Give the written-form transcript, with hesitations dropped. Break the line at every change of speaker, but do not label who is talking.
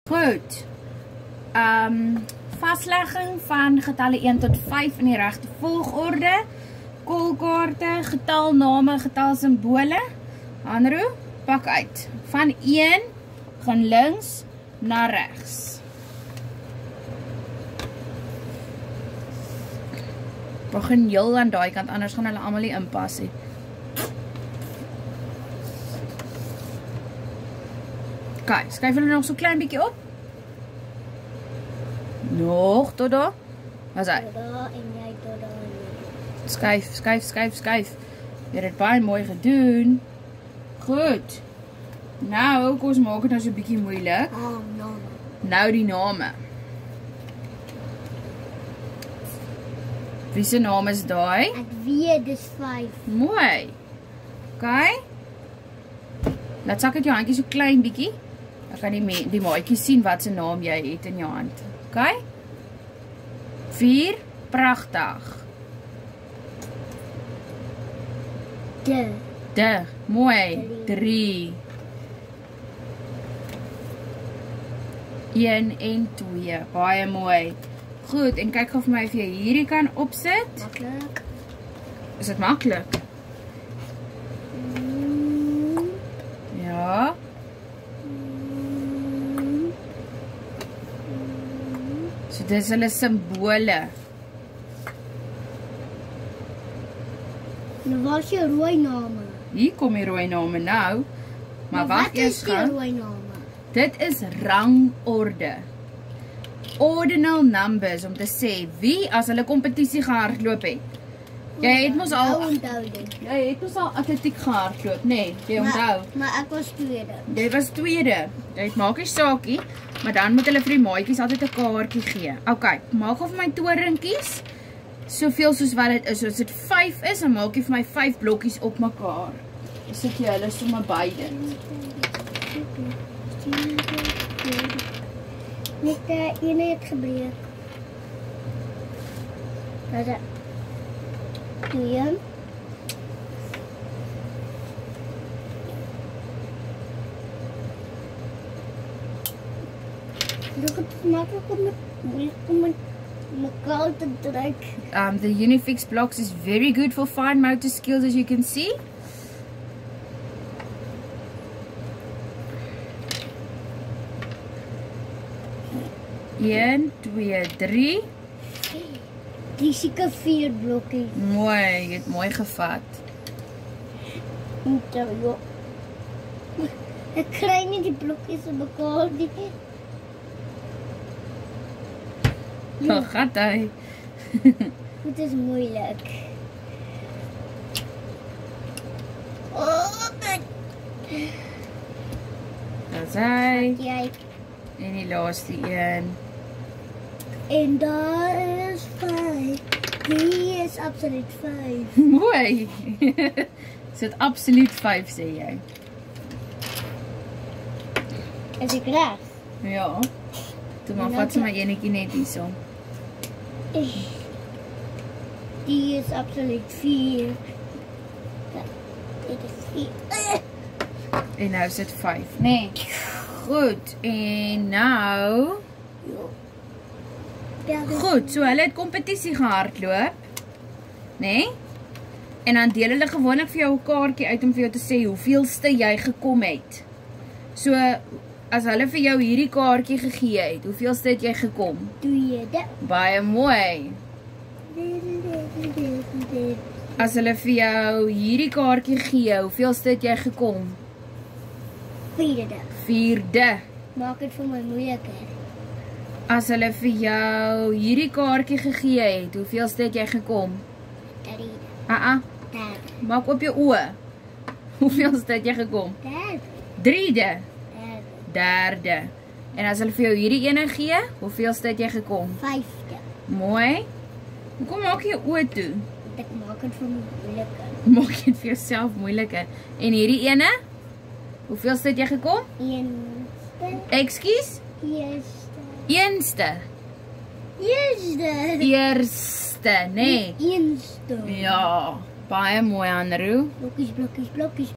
Goed. Vastlegging van getalle 1 tot 5 in die regte volgorde. Kolkaarte, getalname, getalsimbole. Hanro, pak uit. Van 1 gaan links na regs. Begin heel aan daai kant, anders gaan hulle almal nie inpas nie. Kijk, skuif hulle nog so klein bietjie op. Nog, tot daar. Wat is hy?
Tot daar en jy tot daar.
Skuif, skuif, skuif, skuif. Jy het dit baie mooi gedoen. Goed. Nou, kom ons maak dit nou so bietjie moeilik. Nou die name. Wie se naam is daai?
Ek weet, dis 5.
Mooi. OK. Laat sak dit jou handjie so klein bietjie. Dan kan die maatjie sien wat se naam jy het in jou hand. OK? 4, pragtig. De, mooi. 3. 1 en 2, baie mooi. Goed, en kyk gou vir my of jy hierdie kan opsit.
Maklik.
Is dit maklik? Ja. So dis hulle simbole.
Nou waar is jou rooi name?
Hier kom die rooi name nou. Maar wag eers
gou. Wat is die
gou.
rooi name?
Dit is rangorde. Ordinal numbers, om te sê wie as hulle kompetisie gehardloop het. Jy het mos al Jy het mos al atletiek gehardloop, nee, jy onthou.
Maar ek was tweede.
Jy was tweede. Jy maak nie saakie, maar dan moet hulle vir die maatjies altyd 'n kaartjie gee. OK, maak of my toringkies soveel soos wat dit is. So as dit 5 is, dan maak jy vir my 5 blokkies op mekaar. Dan sit jy hulle sommer by dit.
Net een het gebreek. Dat is 2. Dit is maklik om mekaar te druk.
The Unifix blocks is very good for fine motor skills, as you can see. Een, 2, 3.
Die seker 4 blokkies.
Mooi, jy het mooi gevat.
Ek kry nie die blokkies in mekaar nie.
Wat gaat hy?
Dit is moeilik.
Dat is hy.
Jy.
En die laaste een.
En daar is 5. Die is absoluut 5.
Mooi. Is dit absoluut 5, sê jy?
Is ek reg?
Ja. Toe maar vat sy my enetjie net hierso.
Die is absoluut 4. Dit is 4.
En nou is dit 5, nee. Goed, en nou... Goed, so hulle het kompetisie gehardloop. Nee? En dan deel hulle gewoonlik vir jou 'n kaartjie uit om vir jou te sê hoeveelste jy gekom het. So, as hulle vir jou hierdie kaartjie gegee het, hoeveelste het jy gekom?
Tweede.
Baie mooi. As hulle vir jou hierdie kaartjie gee, hoeveelste het jy gekom? Vierde.
Maak dit vir my moeiliker.
As hulle vir jou hierdie kaartjie gegee het, hoeveelste het jy gekom?
Derde.
Maak op jou oë. Hoeveelste het jy gekom? Derde. Derde. En as hulle vir jou hierdie ene gee, hoeveelste het jy gekom?
5de.
Mooi. Hoekom maak jy jou oë toe?
Ek maak dit vir my moeiliker.
Maak jy dit vir jouself moeiliker. En hierdie ene? Hoeveelste het jy gekom?
Eerste.
Ekskuus? Eerste, nee.
Eerste.
Ja, baie mooi, Andrew.
Blokkies, blokkies, blokkies.